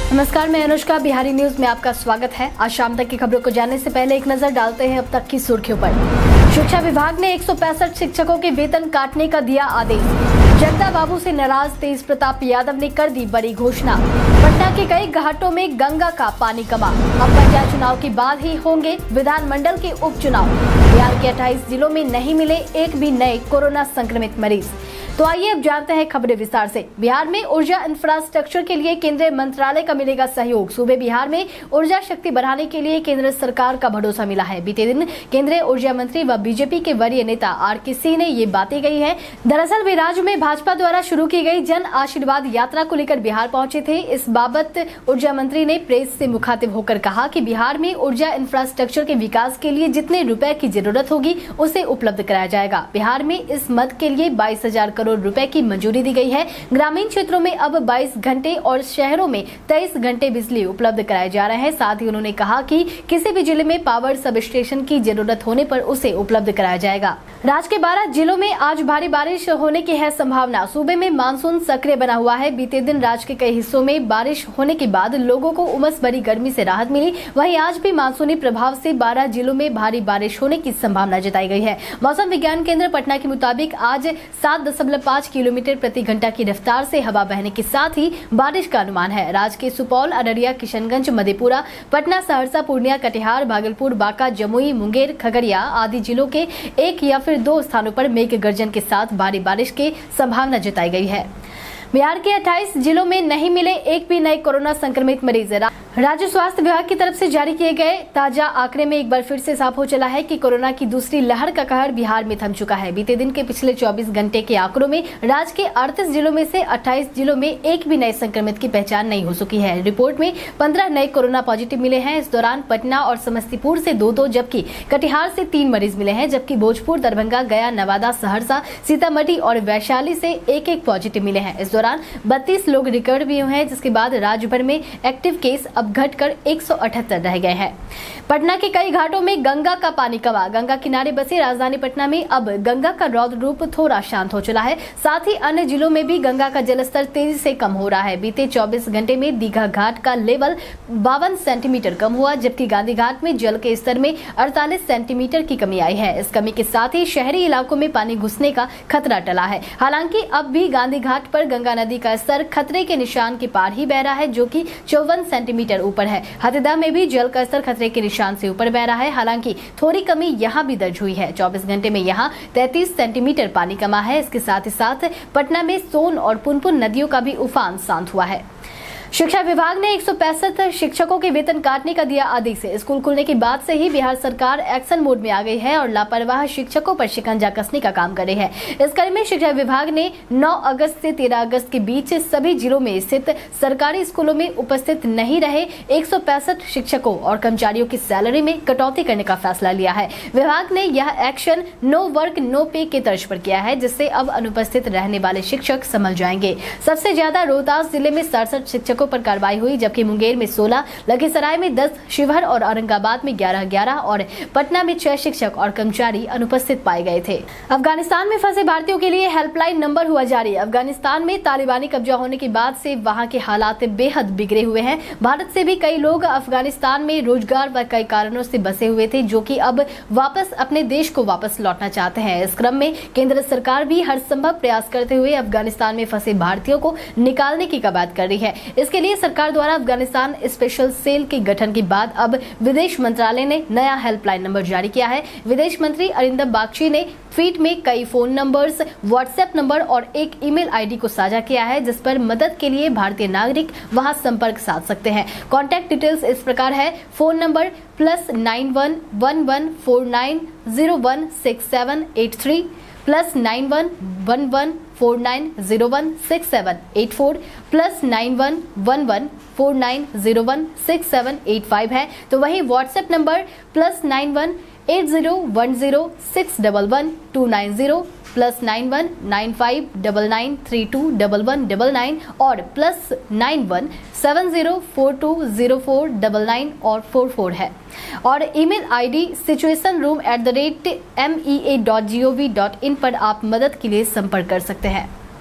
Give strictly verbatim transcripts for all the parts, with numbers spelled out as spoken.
नमस्कार, मैं अनुष्का। बिहारी न्यूज में आपका स्वागत है। आज शाम तक की खबरों को जानने से पहले एक नजर डालते हैं अब तक की सुर्खियों पर। शिक्षा विभाग ने एक सौ पैंसठ शिक्षकों के वेतन काटने का दिया आदेश। जगदा बाबू से नाराज तेज प्रताप यादव ने कर दी बड़ी घोषणा। पटना के कई घाटों में गंगा का पानी कमा। अब पंचायत चुनाव के बाद ही होंगे विधानमंडल के उपचुनाव। बिहार के अट्ठाईस जिलों में नहीं मिले एक भी नए कोरोना संक्रमित मरीज। तो आइए अब जानते हैं खबरें विस्तार से। बिहार में ऊर्जा इंफ्रास्ट्रक्चर के लिए केंद्रीय मंत्रालय का मिलेगा सहयोग। सूबे बिहार में ऊर्जा शक्ति बढ़ाने के लिए केंद्र सरकार का भरोसा मिला है। बीते दिन केंद्रीय ऊर्जा मंत्री व बीजेपी के वरीय नेता आर के सिंह ने ये बातें कही है। दरअसल वे राज्य में भाजपा द्वारा शुरू की गई जन आशीर्वाद यात्रा को लेकर बिहार पहुंचे थे। इस बाबत ऊर्जा मंत्री ने प्रेस से मुखातिब होकर कहा कि बिहार में ऊर्जा इंफ्रास्ट्रक्चर के विकास के लिए जितने रुपए की जरूरत होगी उसे उपलब्ध कराया जाएगा। बिहार में इस मद के लिए बाईस हजार करोड़ रुपए की मंजूरी दी गई है। ग्रामीण क्षेत्रों में अब बाईस घंटे और शहरों में तेईस घंटे बिजली उपलब्ध कराए जा रहे हैं। साथ ही उन्होंने कहा कि किसी भी जिले में पावर सब स्टेशन की जरूरत होने पर उसे उपलब्ध कराया जाएगा। राज्य के बारह जिलों में आज भारी बारिश होने की है संभावना। सूबे में मानसून सक्रिय बना हुआ है। बीते दिन राज्य के कई हिस्सों में बारिश होने के बाद लोगों को उमस भरी गर्मी से राहत मिली। वहीं आज भी मानसूनी प्रभाव से बारह जिलों में भारी बारिश होने की संभावना जताई गई है। मौसम विज्ञान केंद्र पटना के मुताबिक आज सात दशमलव पाँच किलोमीटर प्रति घंटा की रफ्तार से हवा बहने के साथ ही बारिश का अनुमान है। राज्य के सुपौल, अररिया, किशनगंज, मधेपुरा, पटना, सहरसा, पूर्णिया, कटिहार, भागलपुर, बांका, जमुई, मुंगेर, खगड़िया आदि जिलों के एक या फिर दो स्थानों पर मेघ गर्जन के साथ भारी बारिश की संभावना जताई गई है। बिहार के अट्ठाईस जिलों में नहीं मिले एक भी नए कोरोना संक्रमित मरीज। राज्य स्वास्थ्य विभाग की तरफ से जारी किए गए ताजा आंकड़े में एक बार फिर से साफ हो चला है कि कोरोना की दूसरी लहर का कहर बिहार में थम चुका है। बीते दिन के पिछले चौबीस घंटे के आंकड़ों में राज्य के अड़तीस जिलों में से अट्ठाईस जिलों में एक भी नए संक्रमित की पहचान नहीं हो सकी है। रिपोर्ट में पंद्रह नए कोरोना पॉजिटिव मिले हैं। इस दौरान पटना और समस्तीपुर से दो दो जबकि कटिहार से तीन मरीज मिले हैं, जबकि भोजपुर, दरभंगा, गया, नवादा, सहरसा, सीतामढ़ी और वैशाली से एक एक पॉजिटिव मिले हैं। इस दौरान बत्तीस लोग रिकवर भी हुए हैं, जिसके बाद राज्य भर में एक्टिव केस अब घटकर एक सौ अठहत्तर रह गए हैं। पटना के कई घाटों में गंगा का पानी कमा। गंगा किनारे बसे राजधानी पटना में अब गंगा का रौद्र रूप थोड़ा शांत हो चला है। साथ ही अन्य जिलों में भी गंगा का जलस्तर तेजी से कम हो रहा है। बीते चौबीस घंटे में दीघा घाट का लेवल बावन सेंटीमीटर कम हुआ, जबकि गांधी घाट में जल के स्तर में अड़तालीस सेंटीमीटर की कमी आई है। इस कमी के साथ ही शहरी इलाकों में पानी घुसने का खतरा टला है। हालांकि अब भी गांधी घाट पर गंगा नदी का स्तर खतरे के निशान के पार ही बह रहा है, जो कि चौवन सेंटीमीटर ऊपर है। हथिदा में भी जल का स्तर खतरे के निशान से ऊपर बह रहा है। हालांकि थोड़ी कमी यहां भी दर्ज हुई है। चौबीस घंटे में यहां तैंतीस सेंटीमीटर पानी कमा है। इसके साथ ही साथ पटना में सोन और पुनपुन नदियों का भी उफान शांत हुआ है। शिक्षा विभाग ने एक सौ पैंसठ शिक्षकों के वेतन काटने का दिया आदेश। स्कूल खुलने के बाद से ही बिहार सरकार एक्शन मोड में आ गई है और लापरवाह शिक्षकों पर शिकंजा कसने का काम कर रही है। इस कड़ी में शिक्षा विभाग ने नौ अगस्त से तेरह अगस्त के बीच सभी जिलों में स्थित सरकारी स्कूलों में उपस्थित नहीं रहे एक सौ पैंसठ शिक्षकों और कर्मचारियों की सैलरी में कटौती करने का फैसला लिया है। विभाग ने यह एक्शन नो वर्क नो पे के तर्ज पर किया है, जिससे अब अनुपस्थित रहने वाले शिक्षक संभल जाएंगे। सबसे ज्यादा रोहतास जिले में सड़सठ शिक्षक पर कार्रवाई हुई, जबकि मुंगेर में सोलह, लखीसराय में दस, शिवहर और औरंगाबाद में ग्यारह ग्यारह और पटना में छह शिक्षक और कर्मचारी अनुपस्थित पाए गए थे। अफगानिस्तान में फंसे भारतीयों के लिए हेल्पलाइन नंबर हुआ जारी। अफगानिस्तान में तालिबानी कब्जा होने के बाद से वहां के हालात बेहद बिगड़े हुए हैं। भारत से भी कई लोग अफगानिस्तान में रोजगार व कई कारणों से बसे हुए थे, जो कि अब वापस अपने देश को वापस लौटना चाहते हैं। इस क्रम में केंद्र सरकार भी हर संभव प्रयास करते हुए अफगानिस्तान में फंसे भारतीयों को निकालने की कवायद कर रही है। इसके लिए सरकार द्वारा अफगानिस्तान स्पेशल सेल के गठन के बाद अब विदेश मंत्रालय ने नया हेल्पलाइन नंबर जारी किया है। विदेश मंत्री अरिंदम बागची ने ट्वीट में कई फोन नंबर्स, व्हाट्सएप नंबर और एक ईमेल आईडी को साझा किया है, जिस पर मदद के लिए भारतीय नागरिक वहां संपर्क साध सकते हैं। कॉन्टैक्ट डिटेल्स इस प्रकार है। Phone number plus nine one one one four nine zero one six seven eight three, plus nine one one one four nine zero one six seven eight four, plus nine one one one four nine zero one six seven eight five है। तो वही WhatsApp number plus nine one eight zero one zero six double one two nine zero, plus nine one nine five double nine three two double one double nine और plus nine one seven zero four two zero four double nine और four four है। और email ID situation room at the rate M E A dot G O V dot I पर आप मदद के लिए संपर्क कर सकते हैं।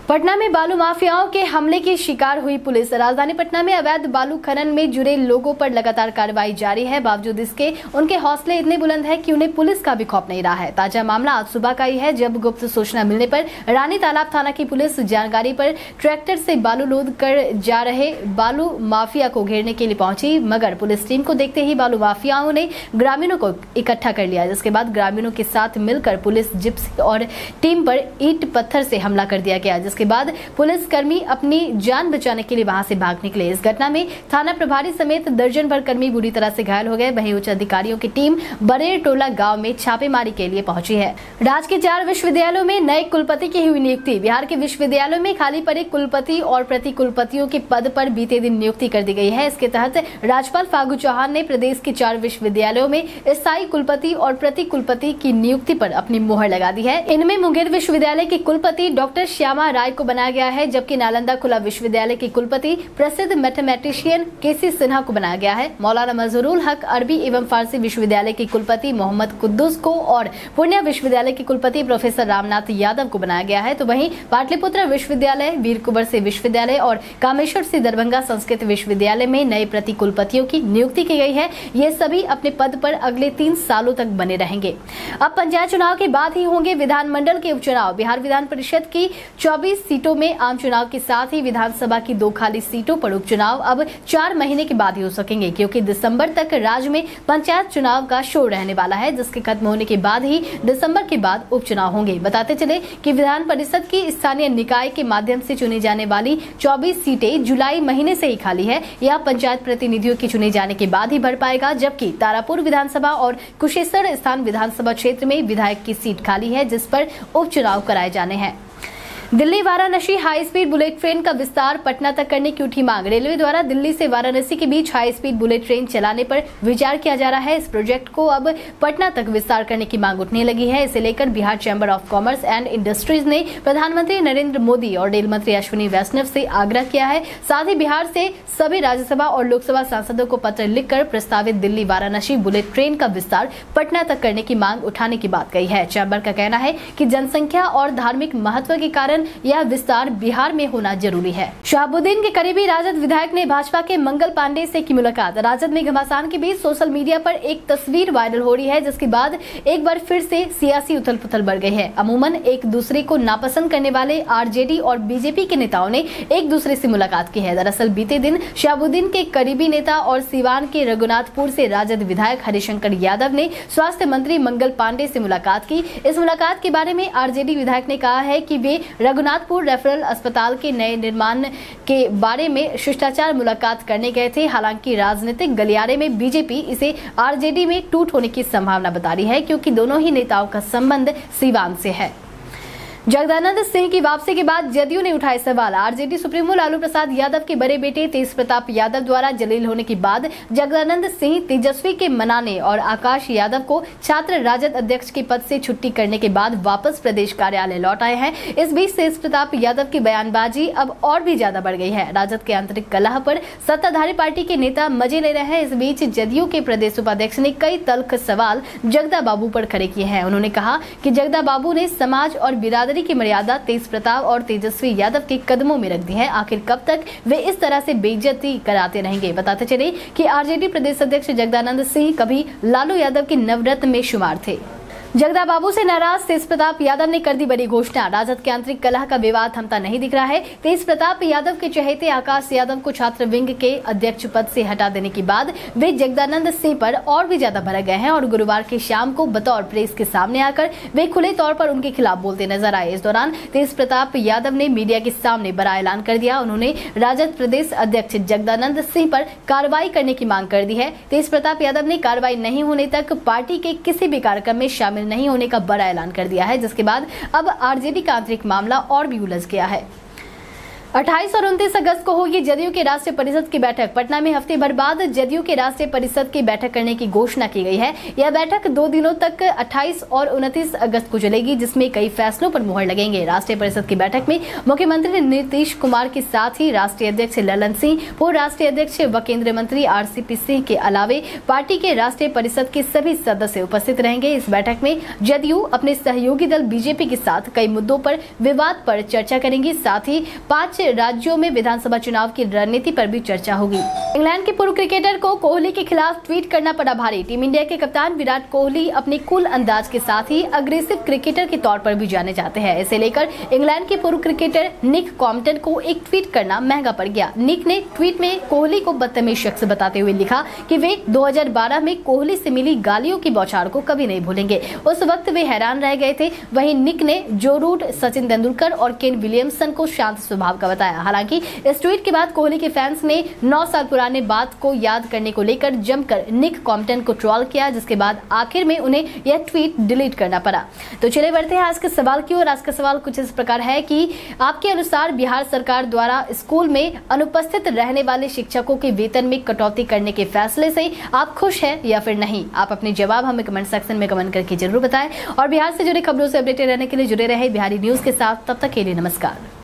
पटना में बालू माफियाओं के हमले की शिकार हुई पुलिस। राजधानी पटना में अवैध बालू खनन में जुड़े लोगों पर लगातार कार्रवाई जारी है। बावजूद इसके उनके हौसले इतने बुलंद है कि उन्हें पुलिस का भी खौफ नहीं रहा है। ताजा मामला आज सुबह का ही है, जब गुप्त सूचना मिलने पर रानी तालाब थाना की पुलिस जानकारी पर ट्रैक्टर से बालू लोड कर जा रहे बालू माफिया को घेरने के लिए पहुंची, मगर पुलिस टीम को देखते ही बालू माफियाओं ने ग्रामीणों को इकट्ठा कर लिया, जिसके बाद ग्रामीणों के साथ मिलकर पुलिस जिप्सी और टीम पर ईंट पत्थर से हमला कर दिया गया, जिसके बाद पुलिसकर्मी अपनी जान बचाने के लिए वहां से भाग निकले। इस घटना में थाना प्रभारी समेत दर्जन भर कर्मी बुरी तरह से घायल हो गए। वहीं उच्च अधिकारियों की टीम बरेर टोला गांव में छापेमारी के लिए पहुंची है। राज्य के चार विश्वविद्यालयों में नए कुलपति की हुई नियुक्ति। बिहार के विश्वविद्यालयों में खाली पड़े कुलपति और प्रति कुलपतियों के पद पर बीते दिन नियुक्ति कर दी गई है। इसके तहत राज्यपाल फागू चौहान ने प्रदेश के चार विश्वविद्यालयों में स्थायी कुलपति और प्रति कुलपति की नियुक्ति पर अपनी मुहर लगा दी है। इनमें मुंगेर विश्वविद्यालय के कुलपति डॉक्टर श्यामा राय को बनाया गया है, जबकि नालंदा खुला विश्वविद्यालय के कुलपति प्रसिद्ध मैथमेटिशियन केसी सिन्हा को बनाया गया है। मौलाना मजहरूल हक अरबी एवं फारसी विश्वविद्यालय के कुलपति मोहम्मद कुद्दूस को और पूर्णिया विश्वविद्यालय के कुलपति प्रोफेसर रामनाथ यादव को बनाया गया है। तो वहीं पाटलिपुत्र विश्वविद्यालय, वीर कुंवर से विश्वविद्यालय और कामेश्वर से दरभंगा संस्कृत विश्वविद्यालय में नए प्रति कुलपतियों की नियुक्ति की गई है। ये सभी अपने पद पर अगले तीन सालों तक बने रहेंगे। अब पंचायत चुनाव के बाद ही होंगे विधानमंडल के उपचुनाव। बिहार विधान परिषद की चौबीस सीटों में आम चुनाव के साथ ही विधानसभा की दो खाली सीटों पर उपचुनाव अब चार महीने के बाद ही हो सकेंगे, क्योंकि दिसंबर तक राज्य में पंचायत चुनाव का शोर रहने वाला है, जिसके खत्म होने के बाद ही दिसंबर के बाद उपचुनाव होंगे। बताते चले कि विधान परिषद की स्थानीय निकाय के माध्यम से चुनी जाने वाली चौबीस सीटें जुलाई महीने से ही खाली है। यह पंचायत प्रतिनिधियों के चुने जाने के बाद ही भर पाएगा, जबकि तारापुर विधानसभा और कुशेश्वर स्थान विधानसभा क्षेत्र में विधायक की सीट खाली है, जिस पर उपचुनाव कराए जाने हैं। Delhi Varanasi high speed bullet train का विस्तार पटना तक करने की उठी मांग। रेलवे द्वारा दिल्ली से वाराणसी के बीच हाई स्पीड बुलेट ट्रेन चलाने पर विचार किया जा रहा है। इस प्रोजेक्ट को अब पटना तक विस्तार करने की मांग उठने लगी है। इसे लेकर Bihar chamber of commerce and industries ने प्रधानमंत्री नरेंद्र मोदी और रेल मंत्री अश्विनी वैष्णव से आग्रह किया है। साथ ही बिहार से सभी राज्यसभा और लोकसभा सांसदों को पत्र लिखकर प्रस्तावित दिल्ली वाराणसी बुलेट ट्रेन का विस्तार पटना तक करने की मांग उठाने की बात कही है। चैंबर का कहना है कि जनसंख्या और धार्मिक महत्व के कारण यह विस्तार बिहार में होना जरूरी है। शहाबुद्दीन के करीबी राजद विधायक ने भाजपा के मंगल पांडे से की मुलाकात। राजद में घमासान के बीच सोशल मीडिया पर एक तस्वीर वायरल हो रही है, जिसके बाद एक बार फिर से सियासी उथल पुथल बढ़ गई है। अमूमन एक दूसरे को नापसंद करने वाले आरजेडी और बीजेपी के नेताओं ने एक दूसरे से मुलाकात की है। दरअसल बीते दिन शहाबुद्दीन के करीबी नेता और सिवान के रघुनाथपुर से राजद विधायक हरिशंकर यादव ने स्वास्थ्य मंत्री मंगल पांडे से मुलाकात की। इस मुलाकात के बारे में आरजेडी विधायक ने कहा है कि वे रघुनाथपुर रेफरल अस्पताल के नए निर्माण के बारे में शिष्टाचार मुलाकात करने गए थे। हालांकि राजनीतिक गलियारे में बीजेपी इसे आरजेडी में टूट होने की संभावना बता रही है, क्योंकि दोनों ही नेताओं का संबंध सिवान से है। जगदानंद सिंह की वापसी के बाद जदयू ने उठाए सवाल। आरजेडी सुप्रीमो लालू प्रसाद यादव के बड़े बेटे तेज प्रताप यादव द्वारा जलील होने के बाद जगदानंद सिंह तेजस्वी के मनाने और आकाश यादव को छात्र राजद अध्यक्ष के पद से छुट्टी करने के बाद वापस प्रदेश कार्यालय लौट आए हैं। इस बीच तेज प्रताप यादव की बयानबाजी अब और भी ज्यादा बढ़ गई है। राजद के आंतरिक कलह पर सत्ताधारी पार्टी के नेता मजे ले रहे हैं। इस बीच जदयू के प्रदेश उपाध्यक्ष ने कई तल्ख सवाल जगदा बाबू पर खड़े किए हैं। उन्होंने कहा कि जगदा बाबू ने समाज और बिरादरी की मर्यादा तेज प्रताप और तेजस्वी यादव के कदमों में रख दी है। आखिर कब तक वे इस तरह से बेइज्जती कराते रहेंगे। बताते चले कि आरजेडी प्रदेश अध्यक्ष जगदानंद सिंह कभी लालू यादव के नवरत्न में शुमार थे। जगदा बाबू से नाराज तेज प्रताप यादव ने कर दी बड़ी घोषणा। राजद के आंतरिक कलह का विवाद थमता नहीं दिख रहा है। तेज प्रताप यादव के चहेते आकाश यादव को छात्र विंग के अध्यक्ष पद से हटा देने के बाद वे जगदानंद सिंह पर और भी ज्यादा भड़क गए हैं और गुरुवार की शाम को बतौर प्रेस के सामने आकर वे खुले तौर पर उनके खिलाफ बोलते नजर आए। इस दौरान तेज प्रताप यादव ने मीडिया के सामने बड़ा ऐलान कर दिया। उन्होंने राजद प्रदेश अध्यक्ष जगदानंद सिंह पर कार्रवाई करने की मांग कर दी है। तेज प्रताप यादव ने कार्रवाई नहीं होने तक पार्टी के किसी भी कार्यक्रम में शामिल नहीं होने का बड़ा ऐलान कर दिया है, जिसके बाद अब आरजेडी का आंतरिक मामला और भी उलझ गया है। अट्ठाईस और उनतीस अगस्त को होगी जदयू के राष्ट्रीय परिषद की बैठक। पटना में हफ्ते भर बाद जदयू के राष्ट्रीय परिषद की बैठक करने की घोषणा की गई है। यह बैठक दो दिनों तक अट्ठाईस और उनतीस अगस्त को चलेगी, जिसमें कई फैसलों पर मुहर लगेंगे। राष्ट्रीय परिषद की बैठक में मुख्यमंत्री नीतीश कुमार के साथ ही राष्ट्रीय अध्यक्ष ललन सिंह, पूर्व राष्ट्रीय अध्यक्ष व केंद्रीय मंत्री आरसीपी सिंह के अलावे पार्टी के राष्ट्रीय परिषद के सभी सदस्य उपस्थित रहेंगे। इस बैठक में जदयू अपने सहयोगी दल बीजेपी के साथ कई मुद्दों पर विवाद पर चर्चा करेंगी। साथ ही पांच राज्यों में विधानसभा चुनाव की रणनीति पर भी चर्चा होगी। इंग्लैंड के पूर्व क्रिकेटर को कोहली के खिलाफ ट्वीट करना पड़ा भारी। टीम इंडिया के कप्तान विराट कोहली अपने कूल अंदाज के साथ ही अग्रेसिव क्रिकेटर के तौर पर भी जाने जाते हैं। इसे लेकर इंग्लैंड के पूर्व क्रिकेटर निक कॉम्पटन को एक ट्वीट करना महंगा पड़ गया। निक ने ट्वीट में कोहली को बदतमीज शख्स बताते हुए लिखा कि वे दो हज़ार बारह में कोहली से मिली गालियों की बौछार को कभी नहीं भूलेंगे। उस वक्त वे हैरान रह गए थे। वहीं निक ने जो रूट, सचिन तेंदुलकर और केन विलियमसन को शांत स्वभाव का बताया। हालांकि इस ट्वीट के बाद कोहली के फैंस ने नौ साल पुराने बात को याद करने को लेकर जमकर निक कॉम्पटन को ट्रोल किया, जिसके बाद आखिर में उन्हें यह ट्वीट डिलीट करना पड़ा। तो चलिए बढ़ते हैं आज के सवाल की ओर। आज का सवाल कुछ इस प्रकार है कि आपके अनुसार बिहार सरकार द्वारा स्कूल में अनुपस्थित रहने वाले शिक्षकों के वेतन में कटौती करने के फैसले से आप खुश हैं या फिर नहीं? आप अपने जवाब हमें कमेंट सेक्शन में कमेंट करके जरूर बताएं और बिहार से जुड़ी खबरों से अपडेटेड रहने के लिए जुड़े रहे बिहारी न्यूज के साथ। तब तक के लिए नमस्कार।